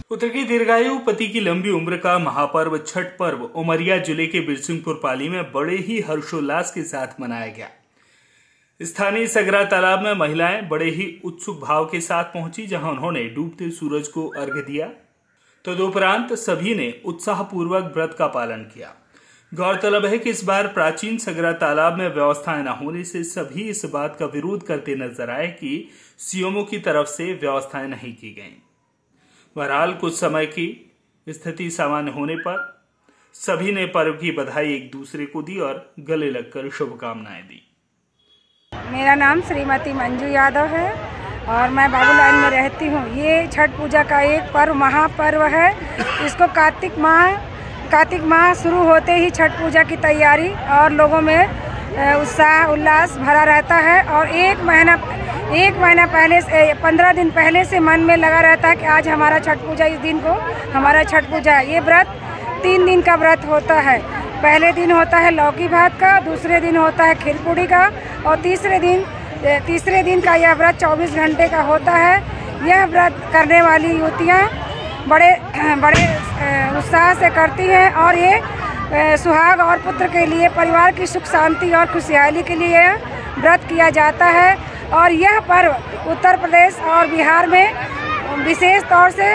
पुत्र की दीर्घायु, पति की लंबी उम्र का महापर्व छठ पर्व उमरिया जिले के बिरसिंहपुर पाली में बड़े ही हर्षोल्लास के साथ मनाया गया। स्थानीय सगरा तालाब में महिलाएं बड़े ही उत्सुक भाव के साथ पहुंची, जहां उन्होंने डूबते सूरज को अर्घ्य दिया, तो दोपरांत सभी ने उत्साहपूर्वक व्रत का पालन किया। गौरतलब है कि इस बार प्राचीन सगरा तालाब में व्यवस्थाएं न होने से सभी इस बात का विरोध करते नजर आए कि सीएमओ की तरफ से व्यवस्थाएं नहीं की गईं। बहरहाल कुछ समय की स्थिति सामान्य होने पर सभी ने पर्व की बधाई एक दूसरे को दी और गले लगकर शुभकामनाएं दी। मेरा नाम श्रीमती मंजू यादव है और मैं बाबू लाइन में रहती हूँ। ये छठ पूजा का एक पर्व महापर्व है। इसको कार्तिक माह शुरू होते ही छठ पूजा की तैयारी और लोगों में उत्साह उल्लास भरा रहता है और एक महीना पहले से 15 दिन पहले से मन में लगा रहता है कि आज हमारा छठ पूजा, इस दिन को हमारा छठ पूजा है। ये व्रत 3 दिन का व्रत होता है। पहले दिन होता है लौकी भात का, दूसरे दिन होता है खीर पूड़ी का और तीसरे दिन का यह व्रत 24 घंटे का होता है। यह व्रत करने वाली युवतियाँ बड़े उत्साह से करती हैं और ये सुहाग और पुत्र के लिए, परिवार की सुख शांति और खुशहाली के लिए व्रत किया जाता है। और यह पर्व उत्तर प्रदेश और बिहार में विशेष तौर से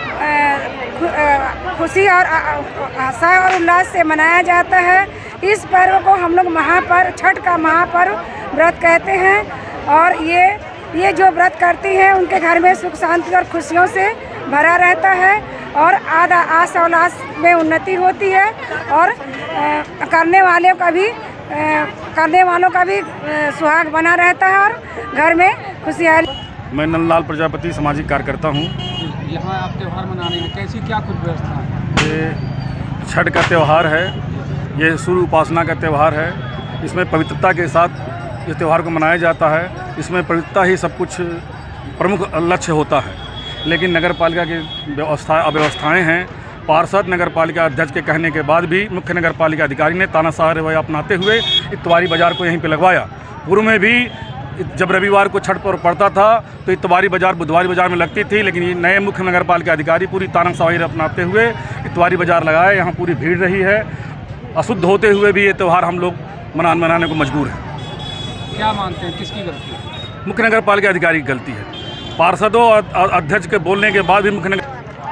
खुशी और आशा और उल्लास से मनाया जाता है। इस पर्व को हम लोग छठ का महापर्व व्रत कहते हैं और ये जो व्रत करती हैं उनके घर में सुख शांति और खुशियों से भरा रहता है और आस उल्लास में उन्नति होती है और करने वालों का भी सुहाग बना रहता है और घर में खुशहाली। मैं नंदलाल प्रजापति सामाजिक कार्यकर्ता हूँ। यहाँ आप त्यौहार मनाने में कैसी क्या कुछ व्यवस्था है? ये छठ का त्यौहार है, ये सूर्य उपासना का त्यौहार है। इसमें पवित्रता के साथ इस त्यौहार को मनाया जाता है। इसमें पवित्रता ही सब कुछ प्रमुख लक्ष्य होता है। लेकिन नगर पालिका की अव्यवस्थाएँ हैं। पार्षद नगर पालिका अध्यक्ष के कहने के बाद भी मुख्य नगर पालिका अधिकारी ने तानाशाह रवैया अपनाते हुए इतवारी बाजार को यहीं पे लगवाया। पूर्व में भी जब रविवार को छठ पर्व पड़ता था तो इतवारी बाजार बुधवारी बाजार में लगती थी, लेकिन ये नए मुख्य नगर पालिका अधिकारी पूरी तानाशाही अपनाते हुए इतवारी बाजार लगाए। यहाँ पूरी भीड़ रही है। अशुद्ध होते हुए भी ये त्यौहार हम लोग मनाने को मजबूर हैं। क्या मानते हैं, किसकी गलती है? मुख्य नगर पालिका अधिकारी की गलती है। पार्षदों और अध्यक्ष के बोलने के बाद भी मुख्य नगर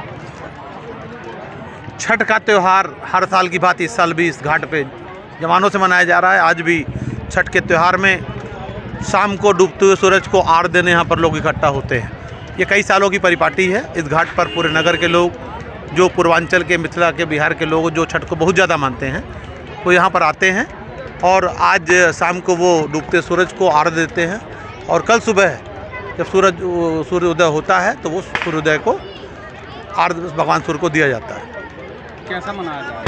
छठ का त्यौहार हर साल की बात इस साल भी इस घाट पे जमानों से मनाया जा रहा है। आज भी छठ के त्यौहार में शाम को डूबते हुए सूरज को आड़ देने यहाँ पर लोग इकट्ठा होते हैं। ये कई सालों की परिपाटी है। इस घाट पर पूरे नगर के लोग, जो पूर्वांचल के, मिथिला के, बिहार के लोग जो छठ को बहुत ज़्यादा मानते हैं, वो यहाँ पर आते हैं और आज शाम को वो डूबते सूरज को आड़ देते हैं और कल सुबह जब सूर्योदय होता है तो वो सूर्योदय को आड़ भगवान सूर्य को दिया जाता है। कैसा मनाया जाए?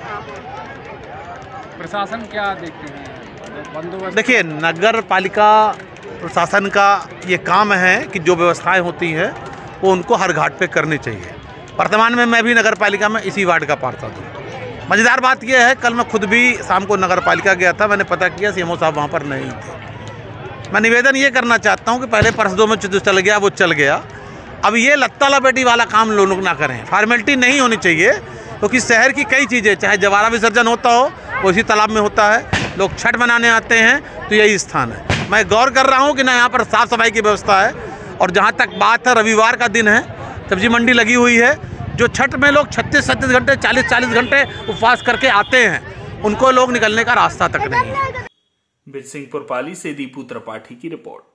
प्रशासन क्या देखते हैं? बंदोबस्त? देखिए, नगर पालिका प्रशासन का ये काम है कि जो व्यवस्थाएं होती हैं वो उनको हर घाट पे करनी चाहिए। वर्तमान में मैं भी नगर पालिका में इसी वार्ड का पार्षद हूँ। मज़ेदार बात यह है, कल मैं खुद भी शाम को नगर पालिका गया था। मैंने पता किया सीएमओ साहब वहाँ पर नहीं थे। मैं निवेदन ये करना चाहता हूँ कि पहले पार्षदों में जो चल गया वो चल गया। अब ये लत्ता लपेटी वाला काम लोग ना करें। फॉर्मेलिटी नहीं होनी चाहिए, क्योंकि शहर की कई चीज़ें, चाहे जवारा विसर्जन होता हो वो इसी तालाब में होता है। लोग छठ मनाने आते हैं तो यही स्थान है। मैं गौर कर रहा हूँ कि ना यहाँ पर साफ़ सफाई की व्यवस्था है। और जहाँ तक बात है, रविवार का दिन है, सब्जी मंडी लगी हुई है। जो छठ में लोग 36 घंटे 40 घंटे उपवास करके आते हैं, उनको लोग निकलने का रास्ता तक नहीं है। बिरसिंहपुर पाली से दीपू त्रिपाठी की रिपोर्ट।